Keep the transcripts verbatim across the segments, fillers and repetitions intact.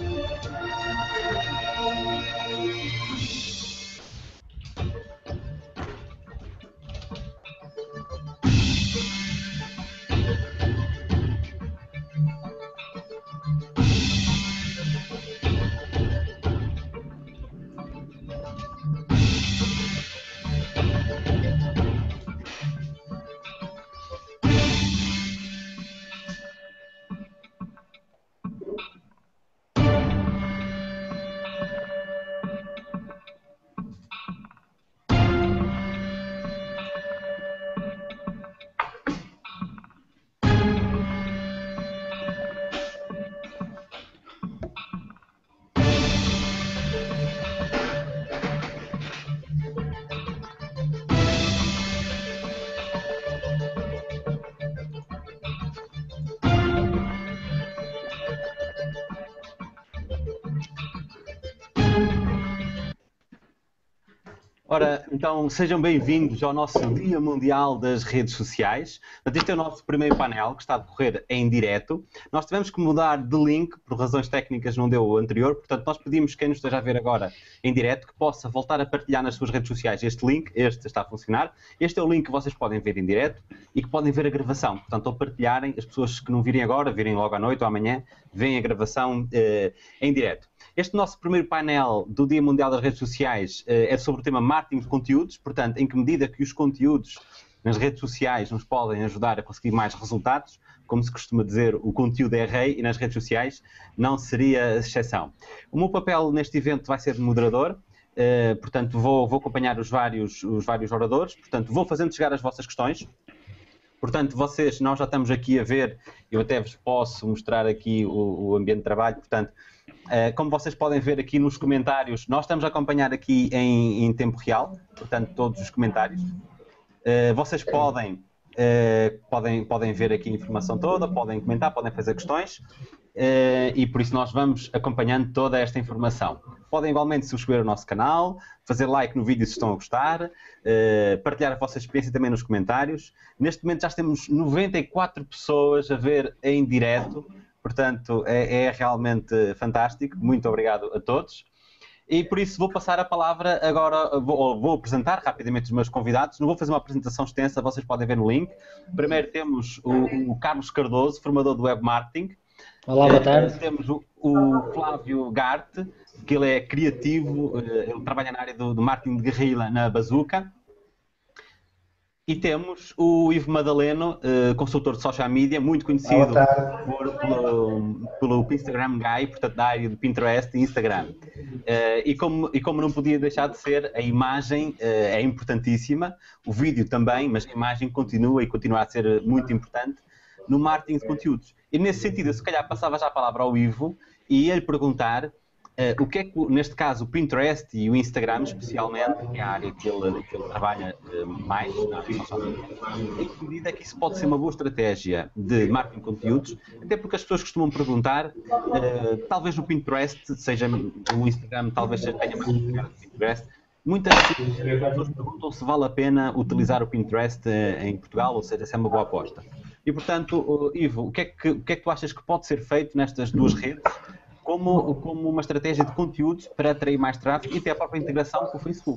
Ora, então sejam bem-vindos ao nosso Dia Mundial das Redes Sociais. Este é o nosso primeiro painel que está a decorrer em direto. Nós tivemos que mudar de link, por razões técnicas não deu o anterior, portanto nós pedimos quem nos esteja a ver agora em direto que possa voltar a partilhar nas suas redes sociais este link, este está a funcionar. Este é o link que vocês podem ver em direto e que podem ver a gravação. Portanto, ao partilharem, as pessoas que não virem agora, virem logo à noite ou amanhã, veem a gravação eh, em direto. Este nosso primeiro painel do Dia Mundial das Redes Sociais eh, é sobre o tema marketing de conteúdos, portanto, em que medida que os conteúdos nas redes sociais nos podem ajudar a conseguir mais resultados, como se costuma dizer, o conteúdo é rei e nas redes sociais não seria exceção. O meu papel neste evento vai ser de moderador, eh, portanto, vou, vou acompanhar os vários, os vários oradores, portanto, vou fazendo chegar as vossas questões. Portanto, vocês, nós já estamos aqui a ver, eu até vos posso mostrar aqui o, o ambiente de trabalho, portanto, Uh, como vocês podem ver aqui nos comentários, nós estamos a acompanhar aqui em, em tempo real, portanto, todos os comentários. Uh, vocês podem, uh, podem, podem ver aqui a informação toda, podem comentar, podem fazer questões, uh, e por isso nós vamos acompanhando toda esta informação. Podem igualmente subscrever o nosso canal, fazer like no vídeo se estão a gostar, uh, partilhar a vossa experiência também nos comentários. Neste momento já temos noventa e quatro pessoas a ver em direto. Portanto, é, é realmente fantástico. Muito obrigado a todos. E por isso vou passar a palavra agora, vou, vou apresentar rapidamente os meus convidados. Não vou fazer uma apresentação extensa, vocês podem ver no link. Primeiro temos o, o Carlos Cardoso, formador do Web Marketing. Olá, boa tarde. Temos o, o Flávio Garte, que ele é criativo, ele trabalha na área do, do marketing de guerrilla na Bazooka. E temos o Ivo Madaleno, uh, consultor de social media, muito conhecido por, pelo, pelo Instagram Guy, portanto da área de Pinterest e Instagram. Uh, e, como, e como não podia deixar de ser, a imagem uh, é importantíssima, o vídeo também, mas a imagem continua e continua a ser muito importante no marketing de conteúdos. E nesse sentido, eu se calhar passava já a palavra ao Ivo e ia-lhe perguntar Uh, o que é que, neste caso, o Pinterest e o Instagram, especialmente, que é a área que ele, que ele trabalha uh, mais, na área social media, em que medida é que isso pode ser uma boa estratégia de marketing de conteúdos, até porque as pessoas costumam perguntar, uh, talvez o Pinterest, seja o Instagram, talvez tenha mais utilidade do Pinterest. Muitas pessoas perguntam se vale a pena utilizar o Pinterest uh, em Portugal, ou seja, se é uma boa aposta. E, portanto, uh, Ivo, o que, é que, o que é que tu achas que pode ser feito nestas duas redes Como, como uma estratégia de conteúdos para atrair mais tráfego e até a própria integração com o Facebook?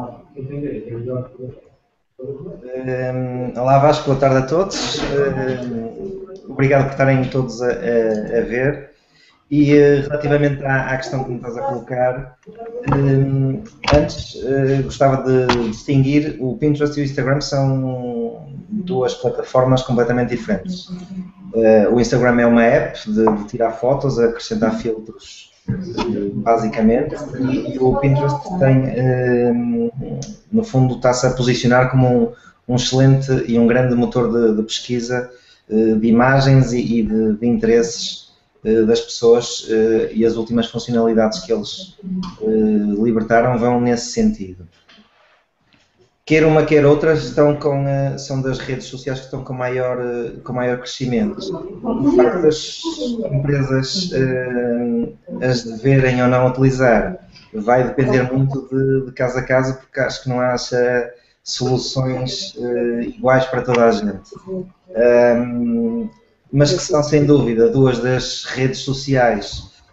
Um, olá Vasco, boa tarde a todos. Um, obrigado por estarem todos a, a, a ver. E uh, relativamente à, à questão que me estás a colocar, um, antes uh, gostava de distinguir: o Pinterest e o Instagram são duas plataformas completamente diferentes. Uh, o Instagram é uma app de, de tirar fotos, acrescentar filtros, basicamente, e, e o Pinterest tem, uh, no fundo, está-se a posicionar como um, um excelente e um grande motor de, de pesquisa uh, de imagens e, e de, de interesses uh, das pessoas, uh, e as últimas funcionalidades que eles uh, libertaram vão nesse sentido. Quer uma, quer outra, estão com, são das redes sociais que estão com maior, com maior crescimento. O facto das empresas uh, as deverem ou não utilizar vai depender muito de, de caso a caso, porque acho que não há uh, soluções uh, iguais para toda a gente. Um, mas que são, sem dúvida, duas das redes sociais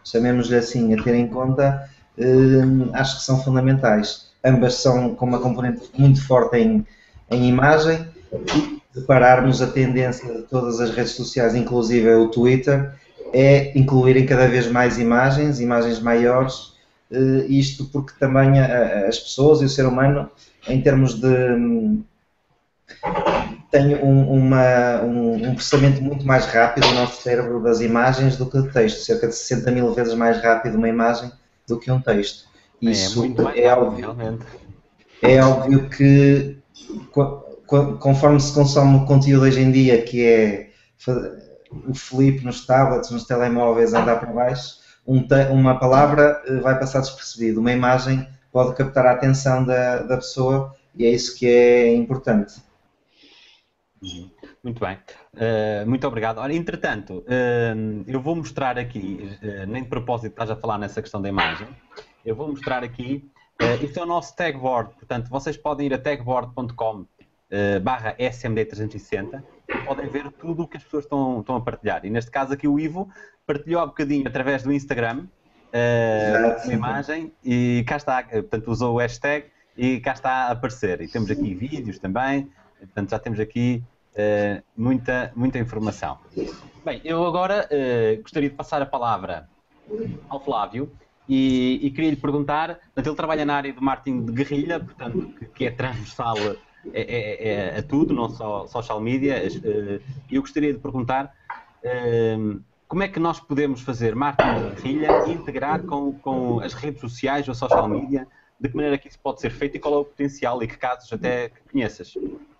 chamemos-lhe assim, a ter em conta, acho que são fundamentais. Ambas são com uma componente muito forte em, em imagem, e separarmos a tendência de todas as redes sociais, inclusive o Twitter, é incluírem cada vez mais imagens, imagens maiores, isto porque também as pessoas e o ser humano, em termos de... tem um, uma, um, um processamento muito mais rápido no nosso cérebro das imagens do que o texto, cerca de sessenta mil vezes mais rápido uma imagem do que um texto. Isso é muito mais é, rápido, óbvio, realmente. É óbvio que conforme se consome o conteúdo hoje em dia, que é o flip nos tablets, nos telemóveis, andar para baixo, um uma palavra vai passar despercebido, uma imagem pode captar a atenção da, da pessoa e é isso que é importante. Muito bem, uh, muito obrigado. Ora, entretanto, uh, eu vou mostrar aqui, uh, nem de propósito estás a falar nessa questão da imagem, eu vou mostrar aqui, uh, este é o nosso tagboard, portanto vocês podem ir a tagboard ponto com uh, barra S M D trezentos e sessenta e podem ver tudo o que as pessoas estão, estão a partilhar. E neste caso aqui o Ivo partilhou há bocadinho através do Instagram uh, uma imagem e cá está, portanto usou o hashtag e cá está a aparecer. E temos aqui vídeos também, portanto já temos aqui Uh, muita, muita informação. Bem, eu agora uh, gostaria de passar a palavra ao Flávio e, e queria lhe perguntar, portanto, ele trabalha na área do marketing de guerrilha, portanto, que, que é transversal a, a, a, a tudo, não só social media. Uh, eu gostaria de perguntar uh, como é que nós podemos fazer marketing de guerrilha e integrar com, com as redes sociais ou social media, de que maneira que isso pode ser feito e qual é o potencial e que casos até que conheças?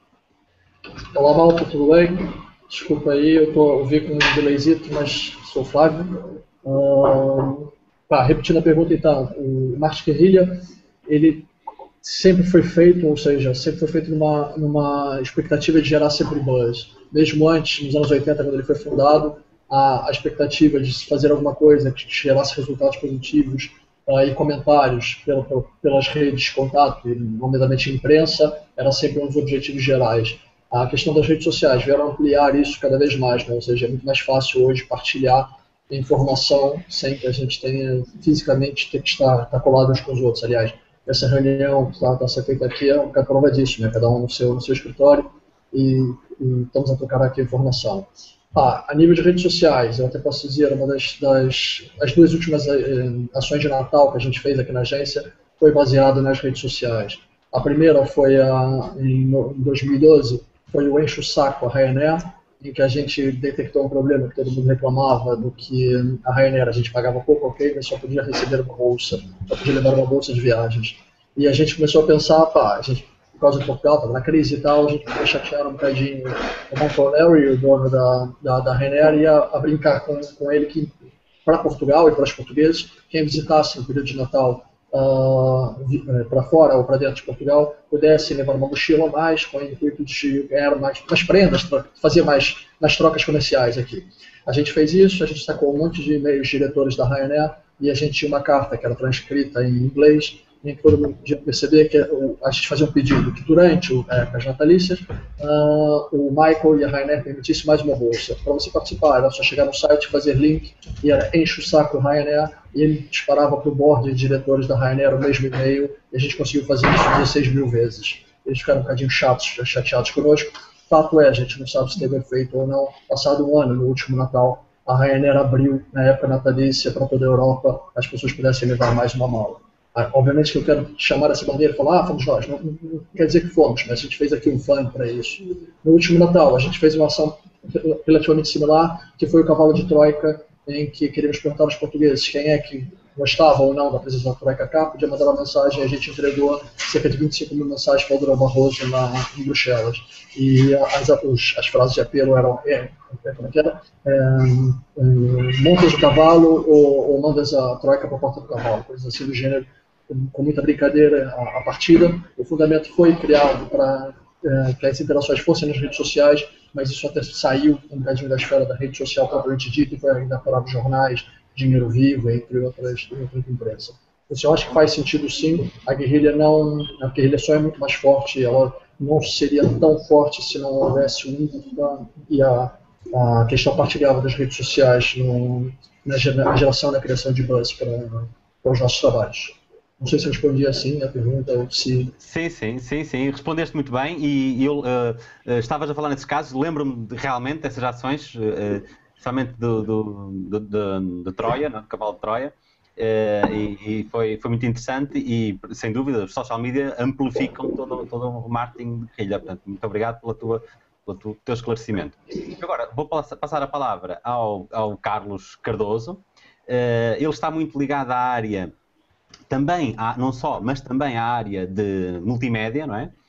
Olá, Malta, tudo bem? Desculpa aí, eu estou a ouvir com um delayzito, mas sou o Flávio. Uh, pá, repetindo a pergunta então, o marketing guerrilha, ele sempre foi feito, ou seja, sempre foi feito numa, numa expectativa de gerar sempre buzz. Mesmo antes, nos anos oitenta, quando ele foi fundado, a, a expectativa de se fazer alguma coisa que gerasse resultados positivos uh, e comentários pela, pelas redes de contato, nomeadamente imprensa, era sempre um dos objetivos gerais. A questão das redes sociais vieram ampliar isso cada vez mais, né? Ou seja, é muito mais fácil hoje partilhar informação sem que a gente tenha fisicamente ter que estar, estar colado uns com os outros. Aliás, essa reunião que está, está sendo feita aqui é uma prova disso, né? Cada um no seu, no seu escritório e, e estamos a trocar aqui a informação. Ah, a nível de redes sociais, eu até posso dizer, uma das, das as duas últimas eh, ações de Natal que a gente fez aqui na agência foi baseada nas redes sociais. A primeira foi a, em, no, em dois mil e doze, foi o Enche o Saco, a Ryanair, em que a gente detectou um problema que todo mundo reclamava do que a Ryanair, a gente pagava pouco, ok, mas só podia receber uma bolsa, só podia levar uma bolsa de viagens. E a gente começou a pensar, pá, a gente, por causa de Portugal, estava na crise e tal, a gente ficou chateado um bocadinho. O Montonelli, o dono da, da, da Ryanair, ia a brincar com, com ele que, para Portugal e para os portugueses, quem visitasse no período de Natal Uh, para fora ou para dentro de Portugal, pudesse levar uma mochila a mais com o intuito de ganhar mais, mais prendas, fazer mais, mais trocas comerciais aqui. A gente fez isso, a gente sacou um monte de e-mails diretores da Ryanair e a gente tinha uma carta que era transcrita em inglês, em que todo mundo podia perceber que a gente fazia um pedido que durante é, as natalícias uh, o Michael e a Ryanair permitissem mais uma bolsa. Para você participar, era só chegar no site, fazer link, e era enche o saco Ryanair, e ele disparava para o board de diretores da Ryanair o mesmo e-mail, e a gente conseguiu fazer isso dezesseis mil vezes. Eles ficaram um bocadinho chatos, chateados conosco. Fato é, a gente não sabe se teve efeito ou não. Passado um ano, no último Natal, a Ryanair abriu, na época natalícia, para toda a Europa, as pessoas pudessem levar mais uma mala. Ah, obviamente que eu quero chamar essa bandeira e falar, ah, fomos nós. Não, não, não quer dizer que fomos, mas a gente fez aqui um fã para isso. No último Natal, a gente fez uma ação relativamente similar, que foi o Cavalo de Troika, em que queríamos perguntar aos portugueses quem é que gostava ou não da presença da Troika cá, podia mandar uma mensagem, a gente entregou cerca de vinte e cinco mil mensagens para o Durão Barroso lá em Bruxelas. E as, as, as frases de apelo eram, é, como é que era? É, é, montas o cavalo ou, ou mandas a Troika para a porta do cavalo, coisas assim do gênero, com, com muita brincadeira a, a partida. O fundamento foi criado para é, que as interações fossem nas redes sociais, mas isso até saiu um bocadinho da esfera da rede social propriamente dita e foi ainda para os jornais, Dinheiro Vivo, entre outras, outras empresas. Então, eu acho que faz sentido sim. A guerrilha não, a guerrilha só é muito mais forte, ela não seria tão forte se não houvesse o ímpeto e a, a questão partilhada das redes sociais no, na geração, na criação de buzz para, para os nossos trabalhos. Não sei se eu respondi assim a pergunta ou se... Sim, sim, sim, sim. Respondeste muito bem e eu uh, uh, estavas a falar nesses casos, lembro-me de, realmente dessas ações, uh, especialmente do, do, do, de, de Troia, não? Do cavalo de Troia, uh, e, e foi, foi muito interessante e, sem dúvida, os social media amplificam todo, todo o marketing de guerrilha. Portanto, muito obrigado pela tua, pelo teu esclarecimento. Agora, vou passar a palavra ao, ao Carlos Cardoso. Uh, ele está muito ligado à área... também, há, não só, mas também à área de multimédia, não é?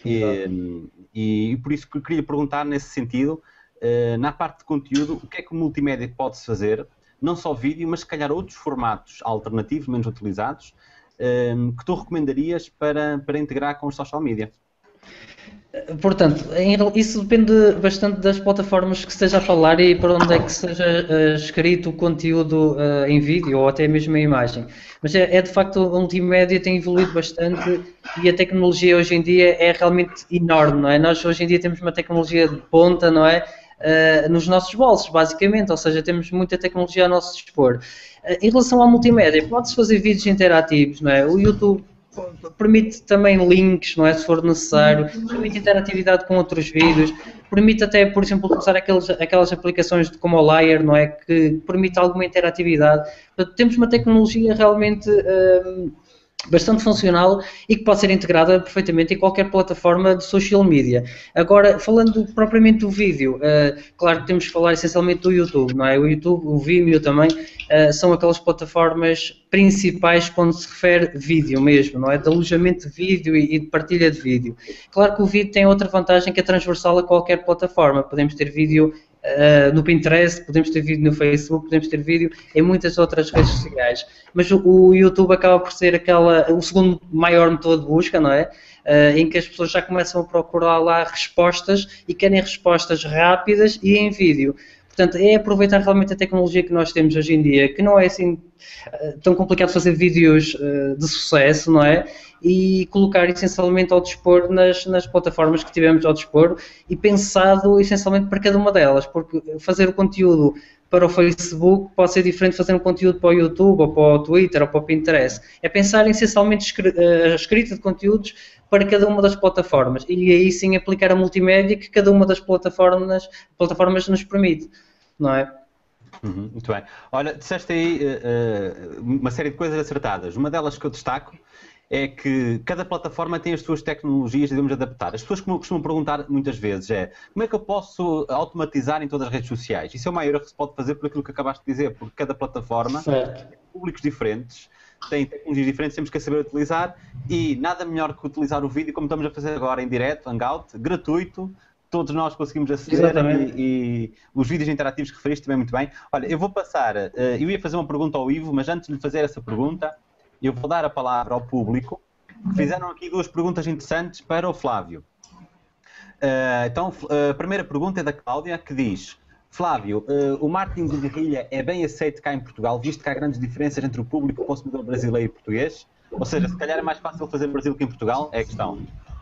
E, e, e por isso que eu queria perguntar nesse sentido, uh, na parte de conteúdo, o que é que o multimédia pode-se fazer, não só vídeo, mas se calhar outros formatos alternativos, menos utilizados, uh, que tu recomendarias para, para integrar com os social media? Portanto, isso depende bastante das plataformas que se esteja a falar e para onde é que seja uh, escrito o conteúdo uh, em vídeo ou até mesmo em imagem. Mas é, é de facto, a multimédia tem evoluído bastante e a tecnologia hoje em dia é realmente enorme, não é? Nós hoje em dia temos uma tecnologia de ponta, não é? Uh, nos nossos bolsos, basicamente, ou seja, temos muita tecnologia a nosso dispor. Uh, em relação à multimédia, pode-se fazer vídeos interativos, não é? O YouTube permite também links, não é, se for necessário, permite interatividade com outros vídeos, permite até, por exemplo, usar aqueles, aquelas aplicações como o Layer, não é, que permite alguma interatividade. Portanto, temos uma tecnologia realmente hum, bastante funcional e que pode ser integrada perfeitamente em qualquer plataforma de social media. Agora, falando propriamente do vídeo, uh, claro que temos que falar essencialmente do YouTube, não é? O YouTube, o Vimeo também, uh, são aquelas plataformas principais quando se refere vídeo mesmo, não é? De alojamento de vídeo e de partilha de vídeo. Claro que o vídeo tem outra vantagem que é transversal a qualquer plataforma. Podemos ter vídeo Uh, no Pinterest, podemos ter vídeo no Facebook, podemos ter vídeo em muitas outras redes sociais, mas o, o YouTube acaba por ser aquela, o segundo maior motor de busca, não é? Uh, em que as pessoas já começam a procurar lá respostas e querem respostas rápidas e em vídeo. Portanto, é aproveitar realmente a tecnologia que nós temos hoje em dia, que não é assim uh, tão complicado fazer vídeos uh, de sucesso, não é? E colocar essencialmente ao dispor nas, nas plataformas que tivemos ao dispor e pensado essencialmente para cada uma delas, porque fazer o conteúdo para o Facebook pode ser diferente de fazer um conteúdo para o YouTube, ou para o Twitter, ou para o Pinterest. É pensar essencialmente a escrita de conteúdos para cada uma das plataformas e aí sim aplicar a multimédia que cada uma das plataformas, plataformas nos permite, não é? Uhum, muito bem. Olha, disseste aí uh, uma série de coisas acertadas. Uma delas que eu destaco é que cada plataforma tem as suas tecnologias e devemos adaptar. As pessoas costumam perguntar muitas vezes é como é que eu posso automatizar em todas as redes sociais? Isso é o maior erro que se pode fazer por aquilo que acabaste de dizer, porque cada plataforma certo. Tem públicos diferentes, tem tecnologias diferentes, temos que saber utilizar e nada melhor que utilizar o vídeo como estamos a fazer agora em direto, Hangout, gratuito, todos nós conseguimos aceder e, e os vídeos interativos que referiste também muito bem. Olha, eu vou passar, uh, eu ia fazer uma pergunta ao Ivo, mas antes de lhe fazer essa pergunta, eu vou dar a palavra ao público, que fizeram aqui duas perguntas interessantes para o Flávio. Uh, então, a primeira pergunta é da Cláudia, que diz: Flávio, uh, o marketing de guerrilha é bem aceito cá em Portugal, visto que há grandes diferenças entre o público consumidor brasileiro e português? Ou seja, se calhar é mais fácil fazer no Brasil que em Portugal? É a questão.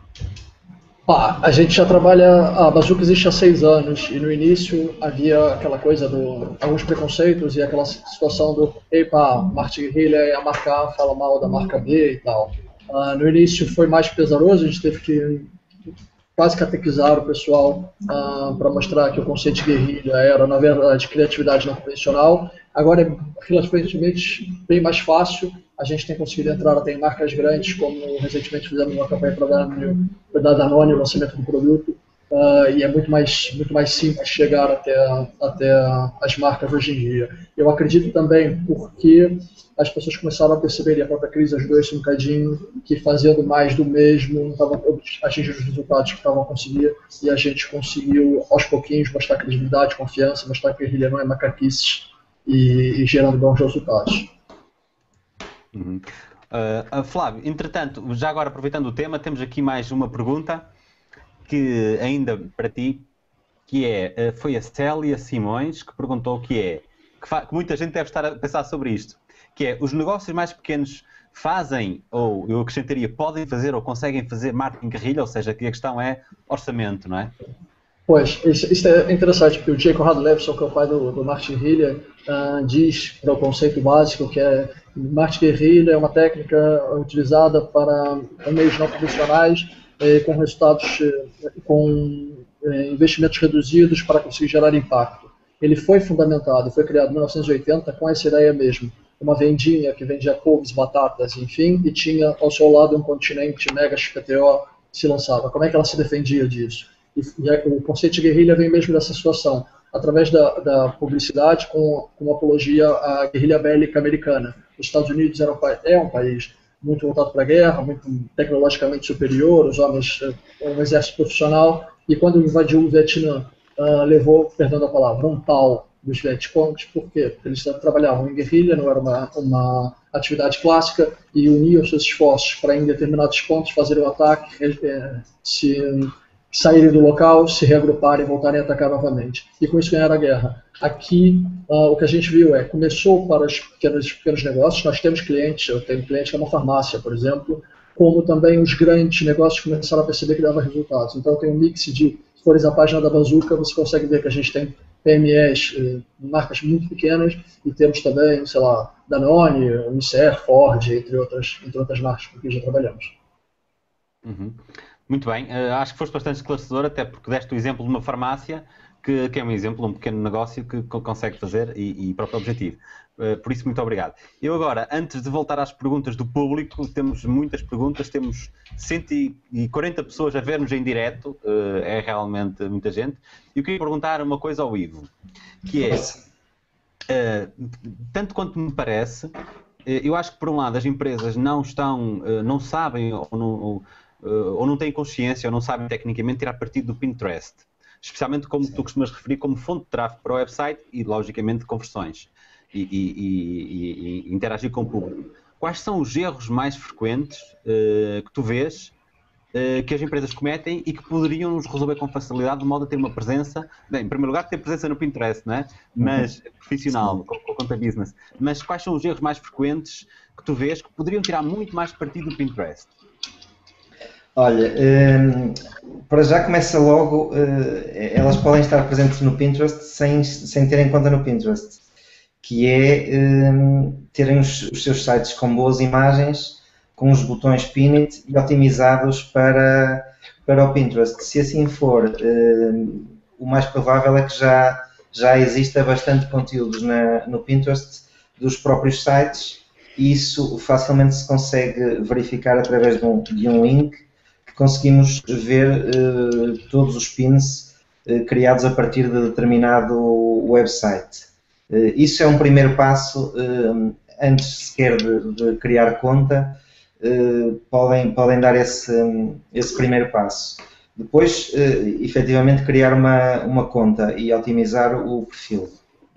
Ah, a gente já trabalha, a Bazooka existe há seis anos e no início havia aquela coisa do, alguns preconceitos e aquela situação do epa, marketing guerrilha e a marca A fala mal da marca B e tal. Uh, no início foi mais pesaroso, a gente teve que quase catequizar o pessoal uh, para mostrar que o conceito de guerrilha era, na verdade, criatividade não convencional. Agora é relativamente bem mais fácil. A gente tem conseguido entrar até em marcas grandes, como recentemente fizemos uma campanha para dar Danone, o lançamento do produto, uh, e é muito mais, muito mais simples chegar até, até as marcas hoje em dia. Eu acredito também porque as pessoas começaram a perceber, e a própria crise ajudou isso um bocadinho, que fazendo mais do mesmo não estavam atingindo os resultados que estavam a conseguir, e a gente conseguiu, aos pouquinhos, mostrar credibilidade, confiança, mostrar que a guerrilha não é macaquices, e, e gerando bons resultados. Uhum. Uh, Flávio, entretanto, já agora aproveitando o tema, temos aqui mais uma pergunta que ainda para ti, que é, foi a Célia Simões que perguntou que é, que, que muita gente deve estar a pensar sobre isto, que é, os negócios mais pequenos fazem, ou eu acrescentaria, podem fazer ou conseguem fazer marketing guerrilha, ou seja, que a questão é orçamento, não é? Pois, isso, isso é interessante, porque o J. Conrad Lewson, que é o pai do, do marketing guerrilha, uh, diz para o conceito básico que é marketing guerrilha é uma técnica utilizada para meios não convencionais eh, com resultados, eh, com eh, investimentos reduzidos para conseguir gerar impacto. Ele foi fundamentado, foi criado em mil novecentos e oitenta com essa ideia mesmo. Uma vendinha que vendia couves, batatas, enfim, e tinha ao seu lado um continente mega X P T O se lançava. Como é que ela se defendia disso? E, e o conceito de guerrilha vem mesmo dessa situação, através da, da publicidade com, com apologia à guerrilha bélica americana. Os Estados Unidos era um, é um país muito voltado para a guerra, muito tecnologicamente superior, os homens, um exército profissional, e quando invadiu o Vietnã, uh, levou, perdão a palavra, um pau dos Vietcongs. Por quê? Porque eles trabalhavam em guerrilha, não era uma, uma atividade clássica, e uniam seus esforços para, em determinados pontos, fazer o ataque, eh, se saírem do local, se reagruparem e voltarem a atacar novamente. E com isso ganhar a guerra. Aqui, uh, o que a gente viu é, começou para os pequenos, pequenos negócios, nós temos clientes, eu tenho cliente que é uma farmácia, por exemplo, como também os grandes negócios começaram a perceber que dava resultados. Então tem um mix de, se fores a página da Bazooka, você consegue ver que a gente tem P M Es, eh, marcas muito pequenas, e temos também, sei lá, Danone, Unicef, Ford, entre outras, entre outras marcas com que já trabalhamos. Uhum. Muito bem, uh, acho que foste bastante esclarecedor, até porque deste o exemplo de uma farmácia, que, que é um exemplo, um pequeno negócio que, que consegue fazer e, e para o objetivo. Uh, por isso, muito obrigado. Eu agora, antes de voltar às perguntas do público, temos muitas perguntas, temos cento e quarenta pessoas a ver-nos em direto, uh, é realmente muita gente. E eu queria perguntar uma coisa ao Ivo, que é, uh, tanto quanto me parece, uh, eu acho que por um lado as empresas não estão, uh, não sabem ou não... Ou, Uh, ou não têm consciência ou não sabem tecnicamente tirar partido do Pinterest, especialmente como Sim. tu costumas referir como fonte de tráfego para o website e logicamente conversões e, e, e, e interagir com o público. Quais são os erros mais frequentes uh, que tu vês uh, que as empresas cometem e que poderiam nos resolver com facilidade de modo a ter uma presença, bem, em primeiro lugar ter presença no Pinterest, não é? Mas uhum. profissional, com, com conta business, mas quais são os erros mais frequentes que tu vês que poderiam tirar muito mais partido do Pinterest? Olha, um, para já começa logo, uh, elas podem estar presentes no Pinterest sem, sem terem conta no Pinterest, que é um, terem os, os seus sites com boas imagens, com os botões Pin It e otimizados para, para o Pinterest. Se assim for, um, o mais provável é que já, já exista bastante conteúdos na, no Pinterest dos próprios sites, e isso facilmente se consegue verificar através de um, de um link. Conseguimos ver uh, todos os pins uh, criados a partir de determinado website. Uh, isso é um primeiro passo, uh, antes sequer de, de criar conta, uh, podem, podem dar esse, esse primeiro passo. Depois, uh, efetivamente, criar uma, uma conta e otimizar o perfil.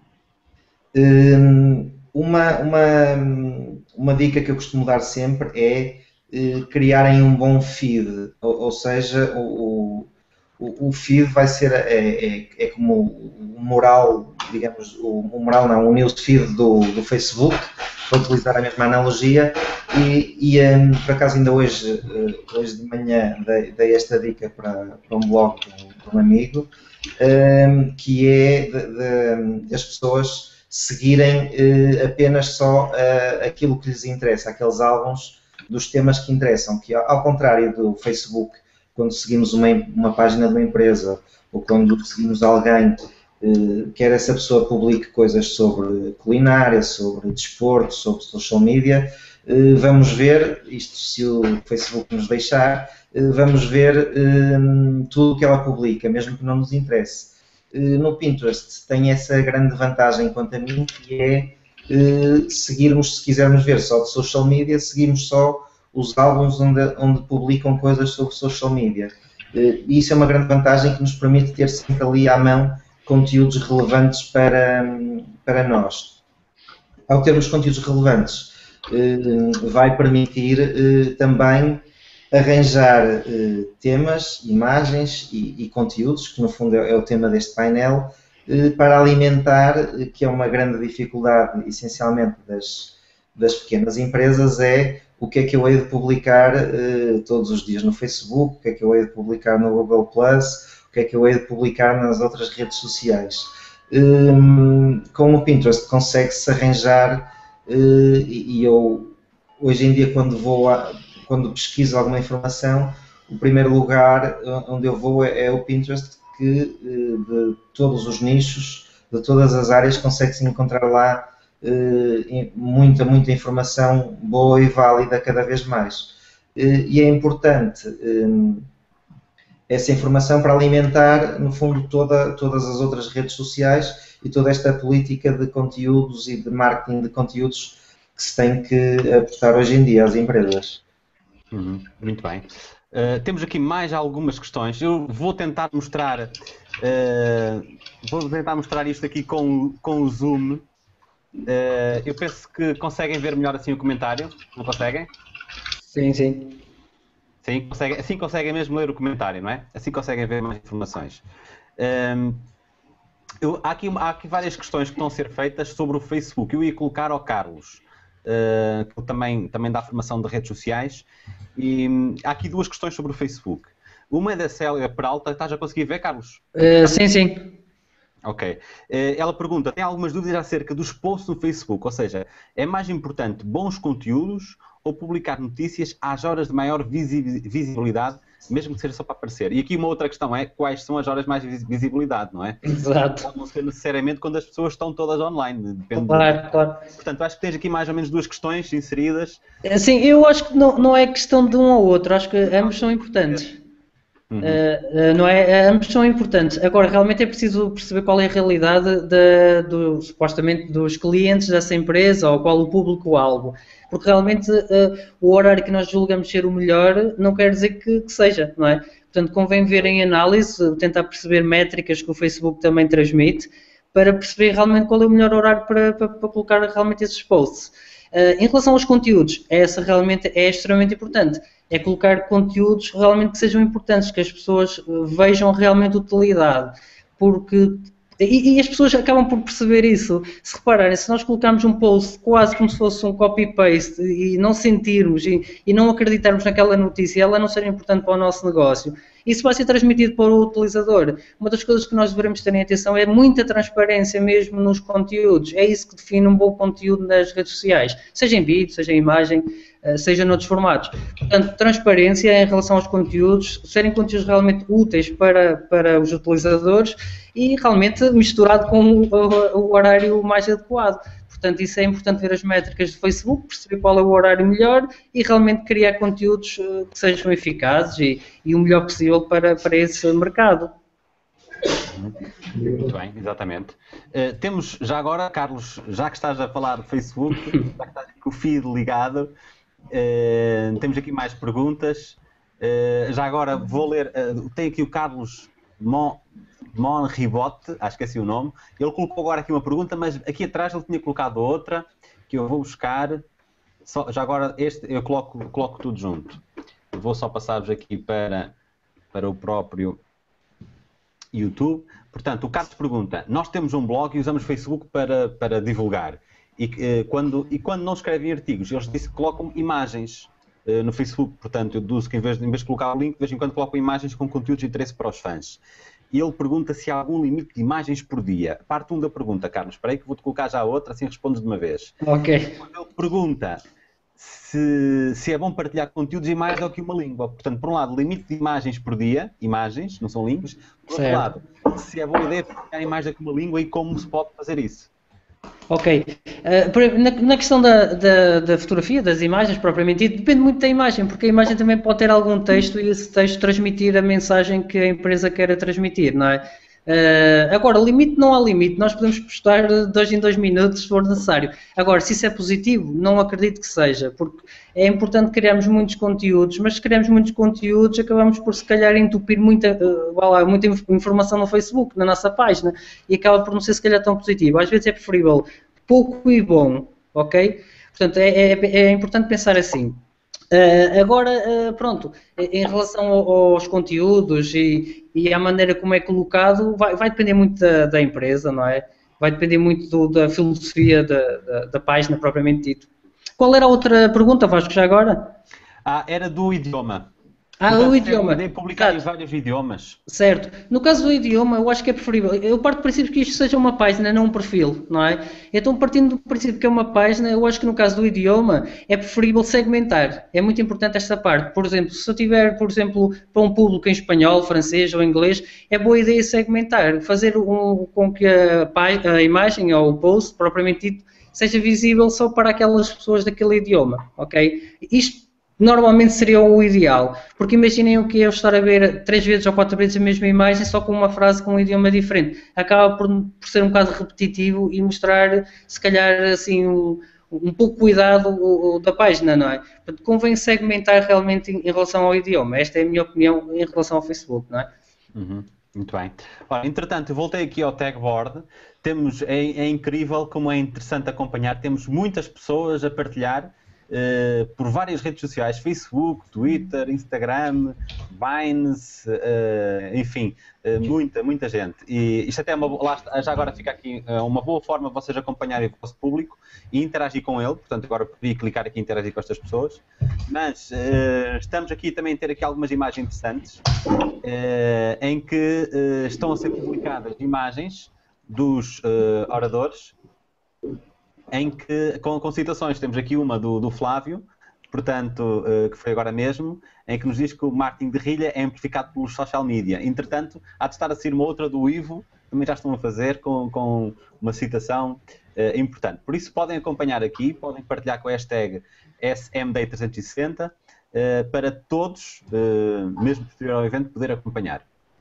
Uh, uma, uma, uma dica que eu costumo dar sempre é criarem um bom feed, ou, ou seja, o, o, o feed vai ser, é, é, é como o mural, digamos, o, o mural não, o newsfeed do, do Facebook, para utilizar a mesma analogia, e, e um, por acaso ainda hoje, hoje de manhã dei, dei esta dica para, para um blog de um amigo, um, que é de, de, as pessoas seguirem uh, apenas só uh, aquilo que lhes interessa, aqueles álbuns dos temas que interessam, que ao contrário do Facebook, quando seguimos uma, uma página de uma empresa ou quando seguimos alguém, eh, quer essa pessoa publique coisas sobre culinária, sobre desporto, sobre social media, eh, vamos ver, isto se o Facebook nos deixar, eh, vamos ver eh, tudo o que ela publica, mesmo que não nos interesse. Eh, no Pinterest tem essa grande vantagem quanto a mim, que é Uh, seguirmos, se quisermos ver só de social media, seguimos só os álbuns onde, onde publicam coisas sobre social media. Uh, e isso é uma grande vantagem que nos permite ter sempre ali à mão conteúdos relevantes para, para nós. Ao termos conteúdos relevantes, uh, vai permitir uh, também arranjar uh, temas, imagens e, e conteúdos, que no fundo é, é o tema deste painel, para alimentar, que é uma grande dificuldade essencialmente das, das pequenas empresas, é o que é que eu hei de publicar uh, todos os dias no Facebook, o que é que eu hei de publicar no Google Plus, o porque é que eu hei de publicar nas outras redes sociais. Um, com o Pinterest consegue-se arranjar, uh, e, e eu hoje em dia quando vou a, quando pesquiso alguma informação, o primeiro lugar onde eu vou é, é o Pinterest, que uh, de todos os nichos, de todas as áreas, consegue-se encontrar lá uh, muita, muita informação boa e válida cada vez mais. Uh, e é importante um, essa informação para alimentar, no fundo, toda, todas as outras redes sociais e toda esta política de conteúdos e de marketing de conteúdos que se tem que apostar hoje em dia às empresas. Uhum, muito bem. Uh, temos aqui mais algumas questões. Eu vou tentar mostrar, uh, vou tentar mostrar isto aqui com, com o Zoom. Uh, eu penso que conseguem ver melhor assim o comentário. Não conseguem? Sim, sim. Sim, conseguem, assim conseguem mesmo ler o comentário, não é? Assim conseguem ver mais informações. Um, eu, há, aqui, há aqui várias questões que estão a ser feitas sobre o Facebook. Eu ia colocar ao Carlos, uh, que também, também dá formação de redes sociais. E um, há aqui duas questões sobre o Facebook. Uma é da Célia Peralta. Estás a conseguir ver, Carlos? Uh, sim, sim. Ok. Uh, ela pergunta, tem algumas dúvidas acerca dos posts no Facebook, ou seja, é mais importante bons conteúdos ou publicar notícias às horas de maior visibilidade, mesmo que seja só para aparecer? E aqui uma outra questão é, quais são as horas mais de visibilidade, não é? Exato. Não ser necessariamente quando as pessoas estão todas online. Depende claro, de... claro. Portanto, acho que tens aqui mais ou menos duas questões inseridas. Sim, eu acho que não, não é questão de um ou outro, acho que ambos são importantes. Uhum. Uh, uh, não é? Ambos são importantes. Agora, realmente é preciso perceber qual é a realidade de, do, supostamente dos clientes dessa empresa ou qual o público-alvo. Porque realmente uh, o horário que nós julgamos ser o melhor não quer dizer que, que seja, não é? Portanto, convém ver em análise, tentar perceber métricas que o Facebook também transmite para perceber realmente qual é o melhor horário para, para, para colocar realmente esses posts. Uh, em relação aos conteúdos, essa realmente é extremamente importante. É colocar conteúdos realmente que sejam importantes, que as pessoas vejam realmente utilidade, porque e, e as pessoas acabam por perceber isso. Se repararem, se nós colocarmos um post quase como se fosse um copy-paste e não sentirmos e, e não acreditarmos naquela notícia, ela não ser importante para o nosso negócio, isso vai ser transmitido para o utilizador. Uma das coisas que nós devemos ter em atenção é muita transparência mesmo nos conteúdos. É isso que define um bom conteúdo nas redes sociais, seja em vídeo, seja em imagem, seja noutros formatos. Portanto, transparência em relação aos conteúdos, serem conteúdos realmente úteis para, para os utilizadores e realmente misturado com o, o horário mais adequado. Portanto, isso é importante ver as métricas do Facebook, perceber qual é o horário melhor e realmente criar conteúdos que sejam eficazes e, e o melhor possível para, para esse mercado. Muito bem, exatamente. Uh, temos já agora, Carlos, já que estás a falar do Facebook, já que estás com o feed ligado, uh, temos aqui mais perguntas. Uh, já agora vou ler, uh, tem aqui o Carlos Mon... Mon Ribote, acho que é assim o nome. Ele colocou agora aqui uma pergunta, mas aqui atrás ele tinha colocado outra, que eu vou buscar. Só, já agora este eu coloco, coloco tudo junto. Eu vou só passar-vos aqui para, para o próprio YouTube. Portanto, o Carlos pergunta, nós temos um blog e usamos o Facebook para, para divulgar. E, eh, quando, e quando não escrevem artigos, eles dizem que colocam imagens eh, no Facebook. Portanto, eu deduzo que em vez, de, em vez de colocar o link, de vez em quando colocam imagens com conteúdos de interesse para os fãs. E ele pergunta se há algum limite de imagens por dia. Parte um da pergunta, Carlos. Espera aí que vou-te colocar já a outra, assim respondes de uma vez. Ok. Quando ele pergunta se, se é bom partilhar conteúdos em mais do que uma língua. Portanto, por um lado, limite de imagens por dia, imagens, não são links. Por outro certo. lado, se é boa ideia partilhar em mais do que uma língua e como se pode fazer isso. Ok. Uh, na, na questão da, da, da fotografia, das imagens propriamente dito, depende muito da imagem, porque a imagem também pode ter algum texto e esse texto transmitir a mensagem que a empresa quer transmitir, não é? Uh, agora, limite não há limite, nós podemos postar de dois em dois minutos se for necessário. Agora, se isso é positivo, não acredito que seja, porque é importante criarmos muitos conteúdos, mas se criarmos muitos conteúdos, acabamos por se calhar entupir muita, uh, lá, muita informação no Facebook, na nossa página, e acaba por não ser se calhar tão positivo. Às vezes é preferível pouco e bom, ok? Portanto, é, é, é importante pensar assim. Uh, agora, uh, pronto, em relação aos conteúdos e, e à maneira como é colocado, vai, vai depender muito da, da empresa, não é? Vai depender muito do, da filosofia da, da, da página propriamente dito. Qual era a outra pergunta, Vasco, já agora? Ah, era do idioma. Ah, Portanto, o é idioma. uma ideia publicar em Exato. vários idiomas. Certo. No caso do idioma, eu acho que é preferível. Eu parto do princípio que isto seja uma página, não um perfil, não é? Então, partindo do princípio que é uma página, eu acho que no caso do idioma é preferível segmentar. É muito importante esta parte. Por exemplo, se eu tiver, por exemplo, para um público em espanhol, francês ou inglês, é boa ideia segmentar. Fazer um, com que a, a imagem ou o post, propriamente dito, seja visível só para aquelas pessoas daquele idioma, ok? Isto normalmente seria o ideal, porque imaginem o que é eu estar a ver três vezes ou quatro vezes a mesma imagem só com uma frase com um idioma diferente. Acaba por, por ser um bocado repetitivo e mostrar, se calhar, assim, um, um pouco cuidado o, o, da página, não é? Portanto, convém segmentar realmente em, em relação ao idioma. Esta é a minha opinião em relação ao Facebook, não é? Uhum. Muito bem. Ora, entretanto, eu voltei aqui ao Tagboard. Temos, é, é incrível como é interessante acompanhar. Temos muitas pessoas a partilhar Uh, por várias redes sociais, Facebook, Twitter, Instagram, Vines, uh, enfim, uh, muita, muita gente. E isto até é uma, lá, já agora fica aqui uh, uma boa forma de vocês acompanharem o vosso público e interagir com ele. Portanto, agora podia clicar aqui e interagir com estas pessoas. Mas uh, estamos aqui também a ter aqui algumas imagens interessantes uh, em que uh, estão a ser publicadas imagens dos uh, oradores em que, com, com citações, temos aqui uma do, do Flávio, portanto, uh, que foi agora mesmo, em que nos diz que o marketing de guerrilha é amplificado pelos social media. Entretanto, há de estar a sair uma outra do Ivo, também já estão a fazer, com, com uma citação uh, importante. Por isso, podem acompanhar aqui, podem partilhar com a hashtag S M D trezentos e sessenta, uh, para todos, uh, mesmo posterior ao evento, poder acompanhar.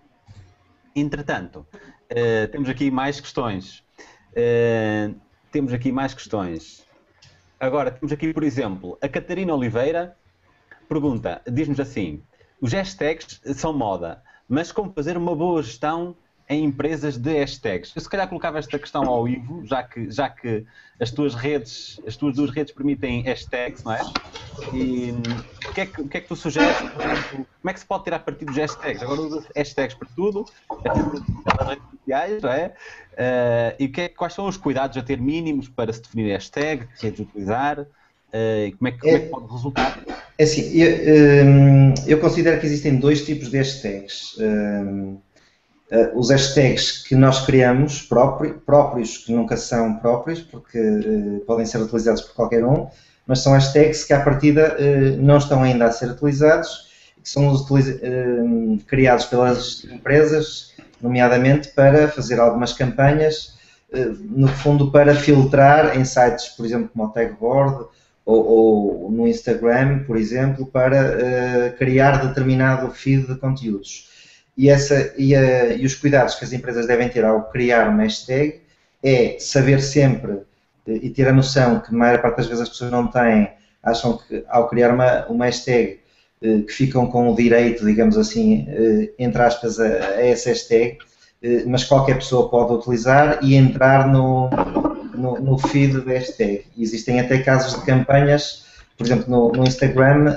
Entretanto, uh, temos aqui mais questões. Uh, Temos aqui mais questões. Agora, temos aqui, por exemplo, a Catarina Oliveira pergunta, diz-nos assim, os hashtags são moda, mas como fazer uma boa gestão em empresas de hashtags? Eu se calhar colocava esta questão ao Ivo, já que, já que as tuas redes, as tuas duas redes permitem hashtags, não é? E o que é que, o que é que tu sugeres? Por exemplo, como é que se pode tirar partido dos hashtags? Agora usa hashtags para tudo, para redes sociais, não é? Uh, e que é, quais são os cuidados a ter mínimos para se definir hashtag, que redes utilizar, uh, e como é, que, como é que pode resultar? É assim, eu, um, eu considero que existem dois tipos de hashtags. Um, uh, os hashtags que nós criamos, próprio, próprios, que nunca são próprios, porque uh, podem ser utilizados por qualquer um, mas são hashtags que à partida uh, não estão ainda a ser utilizados, que são utiliza uh, criados pelas empresas, nomeadamente para fazer algumas campanhas, no fundo para filtrar em sites, por exemplo, como o Tagboard ou, ou no Instagram, por exemplo, para uh, criar determinado feed de conteúdos. E, essa, e, a, e os cuidados que as empresas devem ter ao criar uma hashtag é saber sempre e ter a noção que a maior parte das vezes as pessoas não têm, acham que ao criar uma, uma hashtag que ficam com o direito, digamos assim, entre aspas, a, a essa hashtag, mas qualquer pessoa pode utilizar e entrar no, no, no feed da hashtag. Existem até casos de campanhas, por exemplo, no, no Instagram,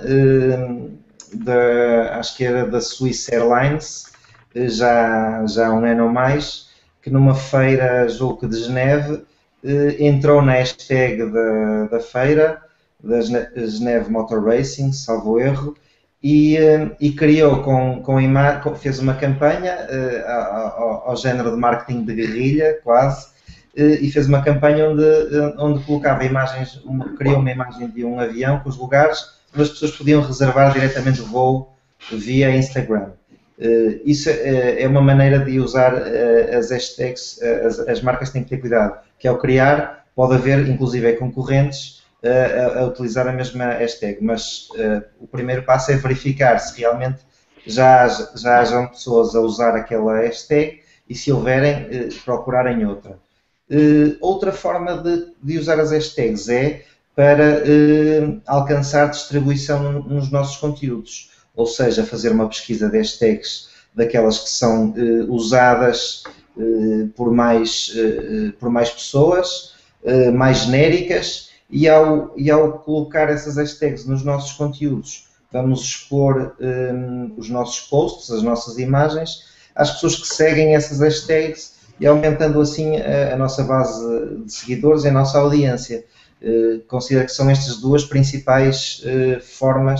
da, acho que era da Swiss Airlines, já, já há um ano ou mais, que numa feira, julgo que de Geneve, entrou na hashtag da, da feira, da Geneve Motor Racing, salvo erro, e, e criou, com, com ima fez uma campanha uh, ao, ao género de marketing de guerrilha, quase, uh, e fez uma campanha onde, onde colocava imagens, uma, criou uma imagem de um avião com os lugares onde as pessoas podiam reservar diretamente o voo via Instagram. Uh, isso uh, é uma maneira de usar uh, as hashtags, uh, as, as marcas têm que ter cuidado, que ao criar pode haver, inclusive, concorrentes A, a utilizar a mesma hashtag, mas uh, o primeiro passo é verificar se realmente já, já hajam pessoas a usar aquela hashtag e se houverem, uh, procurarem outra. Uh, outra forma de, de usar as hashtags é para uh, alcançar distribuição nos nossos conteúdos, ou seja, fazer uma pesquisa de hashtags daquelas que são uh, usadas uh, por, mais, uh, por mais pessoas, uh, mais genéricas. E ao, e ao colocar essas hashtags nos nossos conteúdos, vamos expor um, os nossos posts, as nossas imagens, às pessoas que seguem essas hashtags e aumentando assim a, a nossa base de seguidores e a nossa audiência. Uh, considero que são estas duas principais uh, formas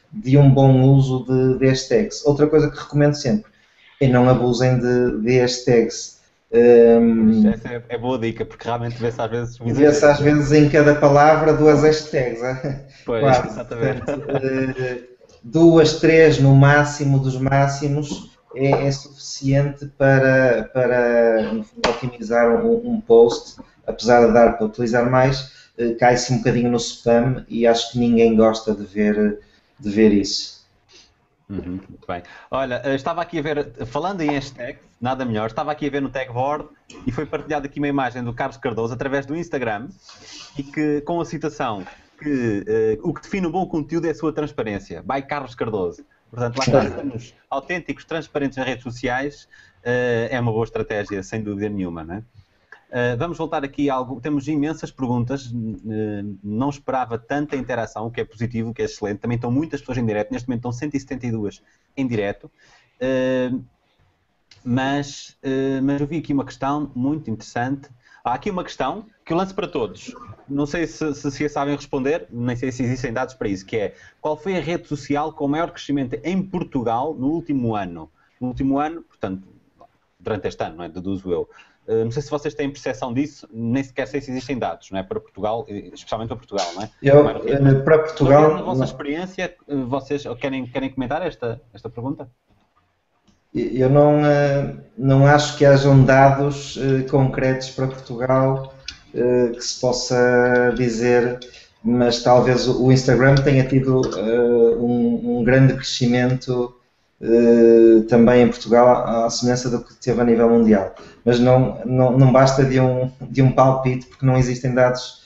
de um bom uso de, de hashtags. Outra coisa que recomendo sempre é não abusem de, de hashtags. Um, Essa é, é boa dica, porque realmente vê-se às vezes... Vê-se às vezes em cada palavra duas hashtags. Pois, Quase. exatamente. Portanto, uh, duas, três no máximo dos máximos é, é suficiente para, para no fundo, otimizar um, um post, apesar de dar para utilizar mais, uh, cai-se um bocadinho no spam e acho que ninguém gosta de ver, de ver isso. Uhum, muito bem. Olha, eu estava aqui a ver, falando em hashtag, nada melhor, estava aqui a ver no Tagboard e foi partilhada aqui uma imagem do Carlos Cardoso através do Instagram e que, com a citação que uh, o que define um bom conteúdo é a sua transparência, by Carlos Cardoso. Portanto, lá está, sermos autênticos, transparentes nas redes sociais, uh, é uma boa estratégia, sem dúvida nenhuma, não é? Uh, vamos voltar aqui a algo. Temos imensas perguntas, uh, não esperava tanta interação, o que é positivo, o que é excelente. Também estão muitas pessoas em direto, neste momento estão cento e setenta e duas em direto. Uh, mas, uh, mas eu vi aqui uma questão muito interessante. Há aqui uma questão que eu lanço para todos. Não sei se, se, se sabem responder, nem sei se existem dados para isso, que é: qual foi a rede social com maior crescimento em Portugal no último ano? No último ano, portanto, durante este ano, não é? Deduzo eu. Não sei se vocês têm percepção disso, nem sequer sei se existem dados, não é? Para Portugal, especialmente para Portugal, não é? Eu, Mas, para Portugal... Na vossa experiência, vocês querem, querem comentar esta, esta pergunta? Eu não, não acho que hajam dados concretos para Portugal que se possa dizer, mas talvez o Instagram tenha tido um, um grande crescimento Uh, também em Portugal, à semelhança do que teve a nível mundial. Mas não, não, não basta de um, de um palpite, porque não existem dados,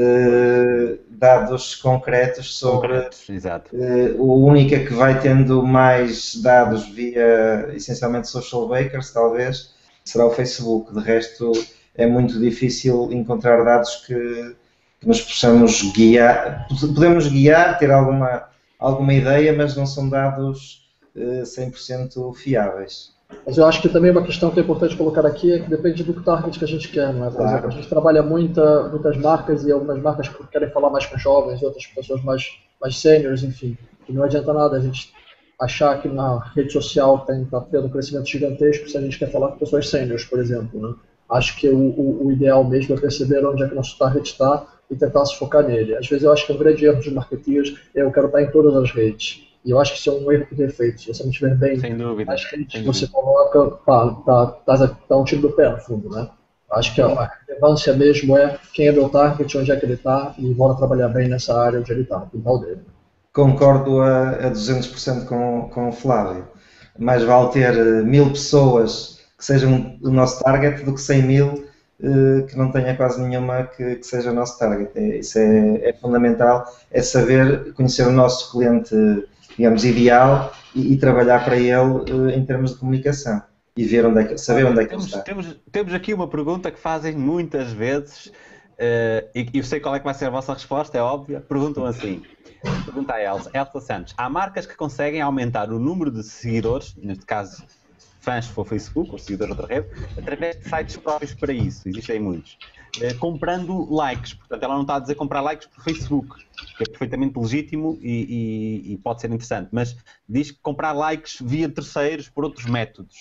uh, dados concretos sobre... Concretos, exato. Uh, o única que vai tendo mais dados via, essencialmente, social bakers, talvez, será o Facebook. De resto, é muito difícil encontrar dados que, que nos possamos guiar. Podemos guiar, ter alguma, alguma ideia, mas não são dados cem por cento fiáveis. Mas eu acho que também uma questão que é importante colocar aqui é que depende do target que a gente quer, não é? Por Claro. exemplo, a gente trabalha muita, muitas marcas e algumas marcas que querem falar mais com jovens, outras pessoas mais, mais seniors, enfim. E não adianta nada a gente achar que na rede social está tendo um crescimento gigantesco se a gente quer falar com pessoas seniors, por exemplo, né? Acho que o, o, o ideal mesmo é perceber onde é que o nosso target está e tentar se focar nele. Às vezes eu acho que um grande erro dos marketeers é eu quero estar em todas as redes. E eu acho que isso é um erro perfeito. Se você não estiver bem sem dúvida, nas redes sem que você dúvida. coloca, pá, tá, tá, tá um tiro do pé no fundo, né? Acho que a, a relevância mesmo é quem é meu target, onde é que ele está e bora trabalhar bem nessa área onde ele está, no final dele. Concordo a, a duzentos por cento com, com o Flávio. Mais vale ter mil pessoas que sejam o nosso target do que cem mil uh, que não tenha quase nenhuma que, que seja o nosso target. É, isso é, é fundamental, é saber conhecer o nosso cliente, digamos, ideal e, e trabalhar para ele uh, em termos de comunicação e ver onde é que, saber onde é que temos, ele está. Temos, temos aqui uma pergunta que fazem muitas vezes uh, e eu sei qual é que vai ser a vossa resposta, é óbvia. Perguntam assim, pergunta a Elsa, Elsa Santos: há marcas que conseguem aumentar o número de seguidores, neste caso fãs se for Facebook ou seguidores de outra rede, através de sites próprios para isso, existem muitos. Uh, comprando likes, portanto ela não está a dizer comprar likes por Facebook, que é perfeitamente legítimo e, e, e pode ser interessante, mas diz que comprar likes via terceiros por outros métodos.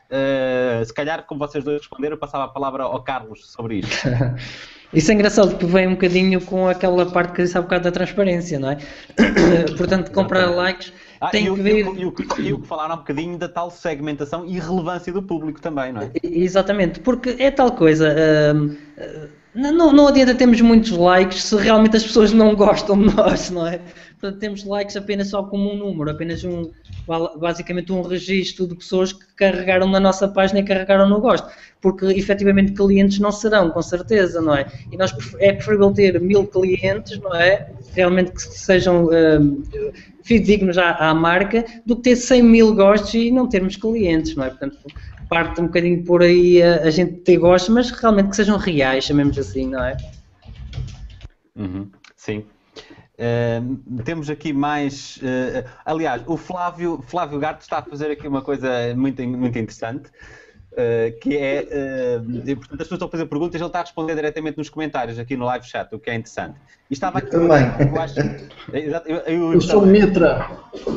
Uh, se calhar, como vocês dois responderam, eu passava a palavra ao Carlos sobre isto. Isso é engraçado porque vem um bocadinho com aquela parte que disse há bocado da transparência, não é? Portanto, comprar likes ah, tem e o, que ver... E o, e, o, e o que falaram um bocadinho da tal segmentação e relevância do público também, não é? Exatamente, porque é tal coisa... Uh, uh, não, não adianta termos muitos likes se realmente as pessoas não gostam de nós, não é? Portanto, temos likes apenas só como um número, apenas um, basicamente um registro de pessoas que carregaram na nossa página e carregaram no gosto, porque efetivamente clientes não serão, com certeza, não é? E nós é preferível ter mil clientes, não é? Realmente que sejam um, fidedignos à, à marca, do que ter cem mil gostos e não termos clientes, não é? Portanto, parte um bocadinho por aí a, a gente ter gostos, mas realmente que sejam reais, chamemos assim, não é? Uhum, sim. Uh, temos aqui mais... Uh, aliás, o Flávio, Flávio Garte está a fazer aqui uma coisa muito, muito interessante. Uh, que é, uh, e, portanto, as pessoas estão a fazer perguntas e ele está a responder diretamente nos comentários aqui no live chat, o que é interessante. E estava aqui, também. Eu, acho, eu, eu, eu, eu sou Mitra.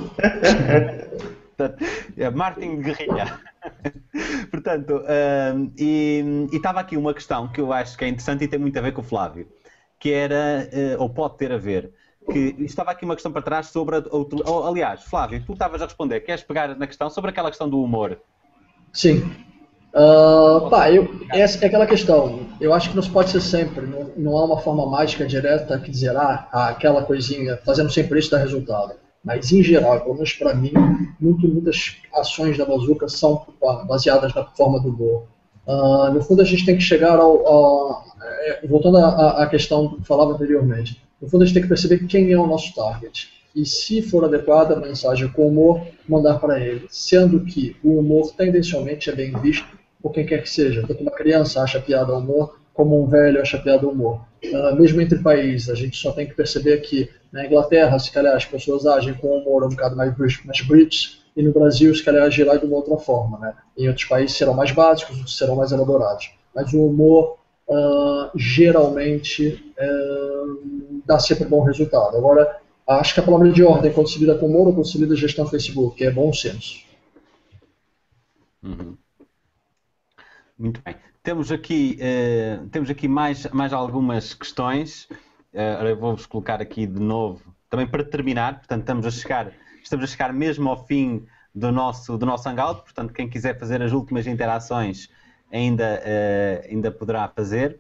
É Martin de Guerrilha. Portanto, uh, e, e estava aqui uma questão que eu acho que é interessante e tem muito a ver com o Flávio, que era, uh, ou pode ter a ver, que estava aqui uma questão para trás sobre, a, ou, aliás, Flávio, tu estavas a responder, queres pegar na questão sobre aquela questão do humor? Sim. Uh, pá, eu, essa é aquela questão, eu acho que não se pode ser sempre, não, não há uma forma mágica direta que dizer, ah, aquela coisinha, fazendo sempre isso dá resultado. Mas, em geral, pelo menos para mim, muito, muitas ações da Bazooka são baseadas na forma do humor. Uh, no fundo, a gente tem que chegar ao... ao voltando à questão que falava anteriormente, no fundo, a gente tem que perceber quem é o nosso target. E, se for adequada a mensagem com humor, mandar para ele. Sendo que o humor, tendencialmente, é bem visto por quem quer que seja. Tanto uma criança acha piada ao humor, como um velho acha piada ao humor. Uh, mesmo entre países, a gente só tem que perceber que na Inglaterra, se calhar, as pessoas agem com humor um bocado mais, mais british, e no Brasil, se calhar, agirá de uma outra forma. Né? Em outros países serão mais básicos, outros serão mais elaborados. Mas o humor, uh, geralmente, uh, dá sempre bom resultado. Agora, acho que a palavra de ordem, quando se lida com humor ou quando se lida gestão Facebook, que é bom senso. Uhum. Muito bem. Temos aqui, uh, temos aqui mais, mais algumas questões. Uh, eu vou-vos colocar aqui de novo, também para terminar. Portanto, estamos a chegar, estamos a chegar mesmo ao fim do nosso, do nosso Hangout. Portanto, quem quiser fazer as últimas interações ainda, uh, ainda poderá fazer.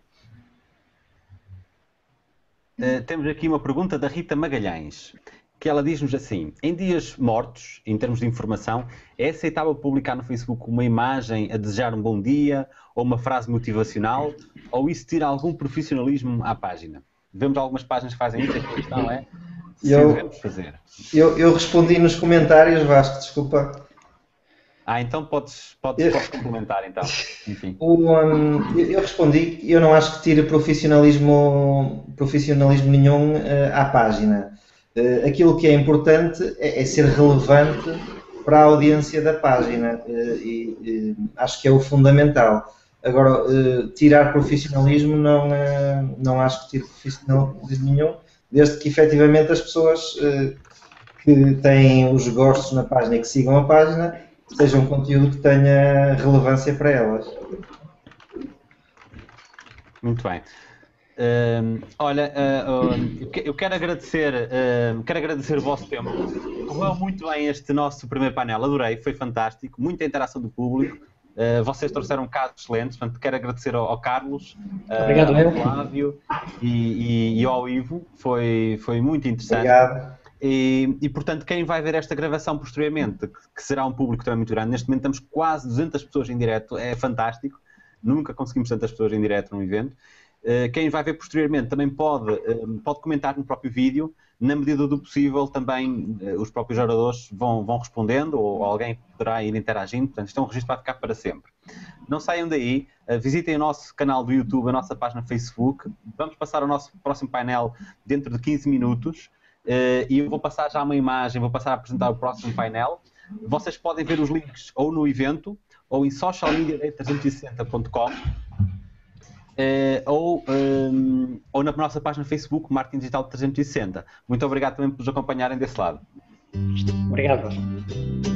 Uh, temos aqui uma pergunta da Rita Magalhães, que ela diz-nos assim: em dias mortos, em termos de informação, é aceitável publicar no Facebook uma imagem a desejar um bom dia ou uma frase motivacional, ou isso tira algum profissionalismo à página? Vemos algumas páginas que fazem isso, a questão é se eu, devemos fazer. Eu, eu respondi nos comentários, Vasco, desculpa. Ah, então podes, podes, eu, podes complementar, então. Enfim. O, um, eu respondi, eu não acho que tire profissionalismo, profissionalismo nenhum uh, à página. Uh, aquilo que é importante é, é ser relevante para a audiência da página uh, e uh, acho que é o fundamental. Agora, uh, tirar profissionalismo não, uh, não acho que tire profissionalismo nenhum, desde que efetivamente as pessoas uh, que têm os gostos na página e que sigam a página seja um conteúdo que tenha relevância para elas. Muito bem. Uh, olha, uh, uh, eu quero agradecer, uh, quero agradecer o vosso tempo. Correu muito bem este nosso primeiro painel, adorei, foi fantástico, muita interação do público. Uh, vocês trouxeram casos excelentes, portanto quero agradecer ao, ao Carlos, uh, Obrigado, ao Flávio e, e, e ao Ivo, foi, foi muito interessante. Obrigado. E, e, portanto, quem vai ver esta gravação posteriormente, que, que será um público também muito grande, neste momento estamos quase duzentas pessoas em direto, é fantástico, nunca conseguimos tantas pessoas em direto num evento. Uh, quem vai ver posteriormente também pode, uh, pode comentar no próprio vídeo, na medida do possível também uh, os próprios oradores vão, vão respondendo ou alguém poderá ir interagindo, portanto isto é um registro que vai ficar para sempre. Não saiam daí, uh, visitem o nosso canal do YouTube, a nossa página no Facebook, vamos passar ao nosso próximo painel dentro de quinze minutos. Uh, e eu vou passar já uma imagem, vou passar a apresentar o próximo painel. Vocês podem ver os links ou no evento ou em social media day trezentos e sessenta ponto com uh, ou, um, ou na nossa página no Facebook Marketing Digital trezentos e sessenta. Muito obrigado também por nos acompanharem desse lado. Obrigado.